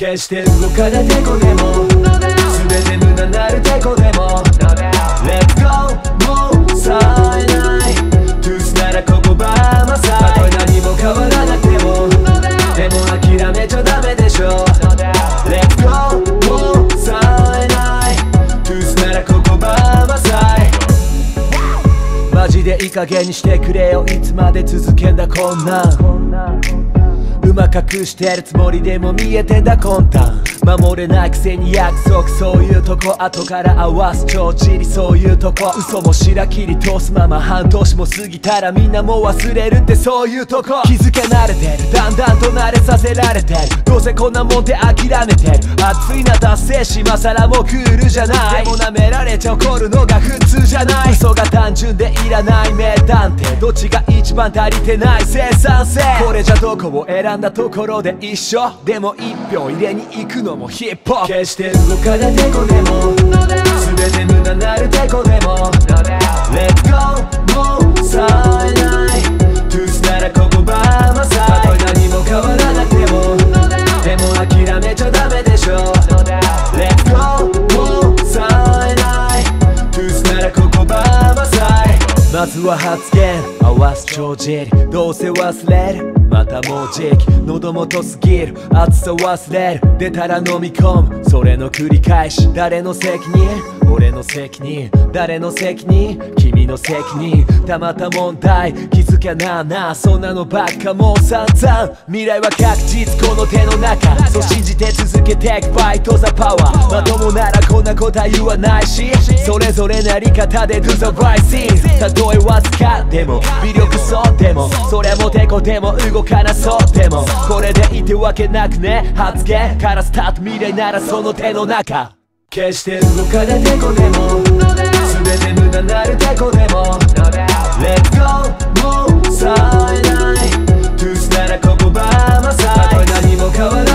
決して動かないてこでも全て無駄なるてこでも Let's go もうさえないトゥースならここばまさいたとえ何も変わらなくてもでも諦めちゃダメでしょ Let's go もうさえないトゥースならここばまさいマジでいい加減にしてくれよいつまで続けんだこんなんうま隠してるつもりでも見えてんだ魂胆守れないくせに約束そういうとこ後から合わす帳尻そういうとこ嘘も白切り通すまま半年も過ぎたらみんなもう忘れるってそういうとこ気づけ慣れてるだんだんと慣れさせられてるどうせこんなもんで諦めてる熱いな達成し今更もうクールじゃないでも舐められちゃ怒るのが普通じゃない嘘が単純でいらない名探偵どっちが一番足りてない生産性これじゃどこを選んだところで一緒でも一票入れに行くのもヒップホップ決して動かないてこでも全て無駄なるてこでも Let's go もうさえないトゥースならここばまさいたとえ何も変わらなくてもでも諦めちゃダメでしょ Let's go もうさえないトゥースならここばまさいまずは発言合わす帳尻どうせ忘れるまたもうじき喉元すぎる熱さ忘れる出たら飲み込むそれの繰り返し誰の責任俺の責任誰の責任君の責任たまた問題気づきゃなあなあそんなのばっかもう散々未来は確実この手の中そう信じて続けていくファイトザパワーまともならこんな答え言わないしそれぞれなり方で Do the right thing たとえわずかでも微力そうでもそれもてこでも動かなそうでもこれでいてわけなくね発言からスタート未来ならその手の中決して動かないてこでも全て無駄なるてこでも Let's go もうさえないトゥースならここばまさいたとえ何も変わらない